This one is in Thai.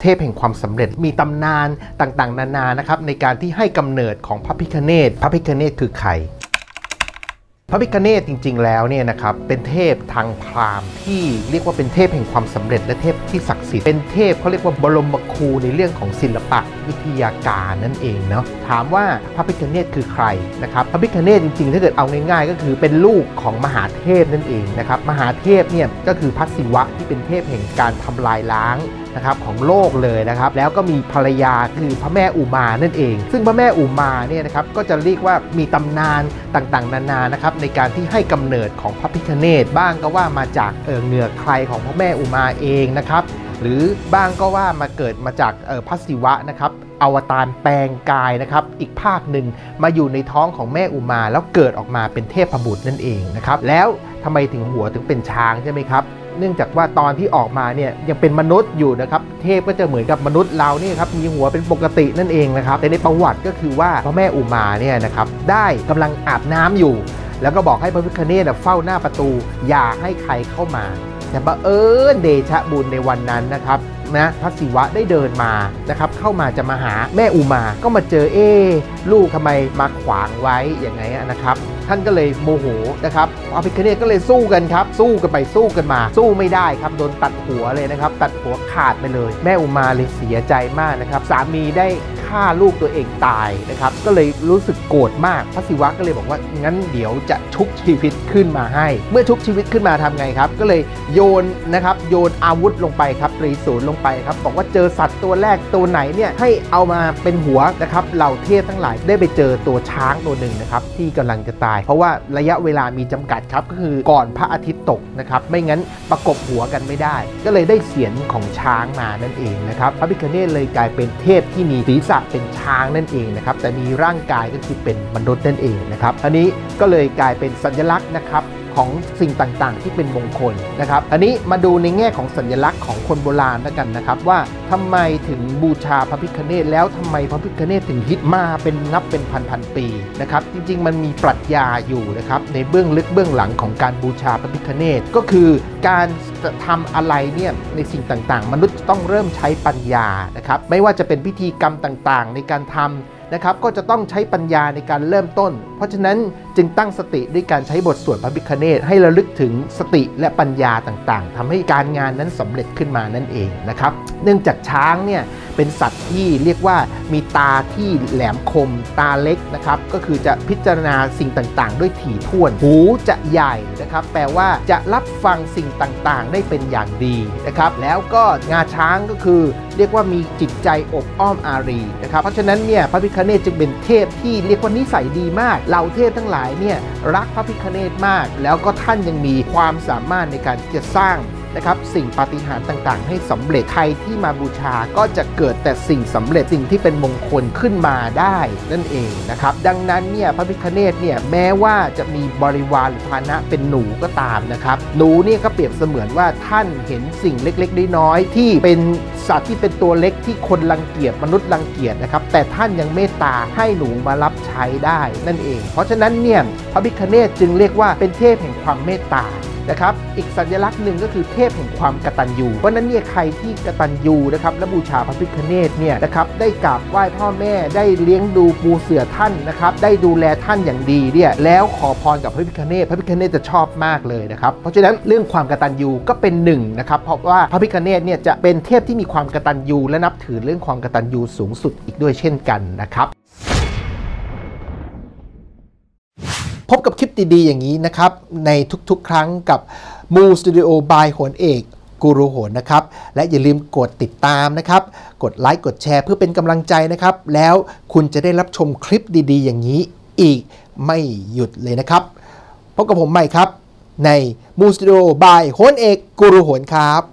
เทพแห่งความสำเร็จมีตำนานต่างๆนานานะครับในการที่ให้กำเนิดของพระพิฆเนศคือใครพระพิฆเนศจริงๆแล้วเนี่ยนะครับเป็นเทพทางพราหมณ์ที่เรียกว่าเป็นเทพแห่งความสำเร็จและเทพที่ศักดิ์สิทธิ์เป็นเทพเขาเรียกว่าบรมครูในเรื่องของศิลปะวิทยาการนั่นเองเนาะถามว่าพระพิฆเนศคือใครนะครับพระพิฆเนศจริงๆถ้าเกิดเอาง่ายๆก็คือเป็นลูกของมหาเทพนั่นเองนะครับมหาเทพเนี่ยก็คือพระศิวะที่เป็นเทพแห่งการทำลายล้างนะครับของโลกเลยนะครับแล้วก็มีภรรยาคือพระแม่อุมานั่นเองซึ่งพระแม่อุมาเนี่ยนะครับก็จะเรียกว่ามีตำนานต่างๆนานานะครับในการที่ให้กำเนิดของพระพิฆเนศบ้างก็ว่ามาจากเหงื่อใครของพระแม่อุมาเองนะครับหรือบ้างก็ว่ามาเกิดมาจากพระศิวะนะครับอวตารแปลงกายนะครับอีกภาคหนึ่งมาอยู่ในท้องของแม่อุมาแล้วเกิดออกมาเป็นเทพบุตรนั่นเองนะครับแล้วทำไมถึงหัวถึงเป็นช้างใช่ไหมครับเนื่องจากว่าตอนที่ออกมาเนี่ยยังเป็นมนุษย์อยู่นะครับเทพก็จะเหมือนกับมนุษย์เราเนี่ยครับมีหัวเป็นปกตินั่นเองนะครับแต่ในประวัติก็คือว่าพระแม่อุมาเนี่ยนะครับได้กำลังอาบน้ำอยู่แล้วก็บอกให้พระพิฆเนศเฝ้าหน้าประตูอย่าให้ใครเข้ามาแต่บังเอิญเดชะบุญในวันนั้นนะครับพระศิวะได้เดินมานะครับเข้ามาจะมาหาแม่อุมาก็มาเจอลูกทำไมมาขวางไว้อย่างไงนะครับท่านก็เลยโมโหนะครับพระพิฆเนศก็เลยสู้กันครับสู้กันไปสู้กันมาสู้ไม่ได้ครับโดนตัดหัวเลยนะครับตัดหัวขาดไปเลยแม่อุมาเลยเสียใจมากนะครับสามีได้ฆ่าลูกตัวเองตายนะครับก็เลยรู้สึกโกรธมากพระศิวะก็เลยบอกว่างั้นเดี๋ยวจะชุบชีวิตขึ้นมาให้เมื่อชุบชีวิตขึ้นมาทำไงครับก็เลยโยนนะครับโยนอาวุธลงไปครับตรีศูนย์ลงไปครับบอกว่าเจอสัตว์ตัวแรกตัวไหนเนี่ยให้เอามาเป็นหัวนะครับเหล่าเทพทั้งหลายได้ไปเจอตัวช้างตัวหนึ่งนะครับที่กำลังจะตายเพราะว่าระยะเวลามีจำกัดครับก็คือก่อนพระอาทิตย์ตกนะครับไม่งั้นประกบหัวกันไม่ได้ก็เลยได้เสียงของช้างมานั่นเองนะครับพระพิฆเนศเลยกลายเป็นเทพที่มีศีรษะเป็นช้างนั่นเองนะครับแต่มีร่างกายก็คือเป็นมนุษย์นั่นเองนะครับอันนี้ก็เลยกลายเป็นสัญลักษณ์นะครับของสิ่งต่างๆที่เป็นมงคลนะครับอันนี้มาดูในแง่ของสัญลักษณ์ของคนโบราณแล้วกันนะครับว่าทำไมถึงบูชาพระพิฆเนศแล้วทำไมพระพิฆเนศถึงฮิตมาเป็นนับเป็นพันปีนะครับจริงๆมันมีปรัชญาอยู่นะครับในเบื้องลึกเบื้องหลังของการบูชาพระพิฆเนศก็คือการทำอะไรเนี่ยในสิ่งต่างๆมนุษย์ต้องเริ่มใช้ปัญญานะครับไม่ว่าจะเป็นพิธีกรรมต่างๆในการทำนะครับก็จะต้องใช้ปัญญาในการเริ่มต้นเพราะฉะนั้นจึงตั้งสติด้วยการใช้บทสวดพระพิฆเนศให้ระลึกถึงสติและปัญญาต่างๆทำให้การงานนั้นสำเร็จขึ้นมานั่นเองนะครับเนื่องจากช้างเนี่ยเป็นสัตว์ที่เรียกว่ามีตาที่แหลมคมตาเล็กนะครับก็คือจะพิจารณาสิ่งต่างๆด้วยถี่ถ้วนหูจะใหญ่นะครับแปลว่าจะรับฟังสิ่งต่างๆได้เป็นอย่างดีนะครับแล้วก็งาช้างก็คือเรียกว่ามีจิตใจอบอ้อมอารีนะครับเพราะฉะนั้นเนี่ยพระพิฆเนศจึงเป็นเทพที่เรียกว่านิสัยดีมากเหล่าเทพทั้งหลายเนี่ยรักพระพิฆเนศมากแล้วก็ท่านยังมีความสามารถในการที่จะสร้างนะครับสิ่งปาฏิหาริย์ต่างๆให้สำเร็จใครที่มาบูชาก็จะเกิดแต่สิ่งสำเร็จสิ่งที่เป็นมงคลขึ้นมาได้นั่นเองนะครับดังนั้นเนี่ยพระพิฆเนศเนี่ยแม้ว่าจะมีบริวารหรือพาหนะเป็นหนูก็ตามนะครับหนูเนี่ยก็เปรียบเสมือนว่าท่านเห็นสิ่งเล็กๆน้อยๆที่เป็นสัตว์ที่เป็นตัวเล็กที่คนรังเกียจมนุษย์รังเกียจนะครับแต่ท่านยังเมตตาให้หนูมารับใช้ได้นั่นเองเพราะฉะนั้นเนี่ยพระพิฆเนศจึงเรียกว่าเป็นเทพแห่งความเมตตานะครับอีกสัญลักษณ์หนึ่งก็คือเทพแห่งความกตัญญูเพราะนั้นเนี่ยใครที่กตัญญูนะครับและบูชาพระพิฆเนศเนี่ยนะครับได้กราบไหว้พ่อแม่ได้เลี้ยงดูปูเสือท่านนะครับได้ดูแลท่านอย่างดีเนี่ยแล้วขอพรกับพระพิฆเนศพระพิฆเนศจะชอบมากเลยนะครับเพราะฉะนั้นเรื่องความกตัญญูก็เป็นหนึ่งนะครับเพราะว่าพระพิฆเนศเนี่ยจะเป็นเทพที่มีความกตัญญูและนับถือเรื่องความกตัญญูสูงสุดอีกด้วยเช่นกันนะครับพบกับคลิปดีๆอย่างนี้นะครับในทุกๆครั้งกับมูสตูดิโอบายโหนเอกกูรูโหนนะครับและอย่าลืมกดติดตามนะครับกดไลค์กดแชร์เพื่อเป็นกำลังใจนะครับแล้วคุณจะได้รับชมคลิปดีๆอย่างนี้อีกไม่หยุดเลยนะครับพบกับผมใหม่ครับในมูสตูดิโอบายโหนเอกกูรูโหนครับ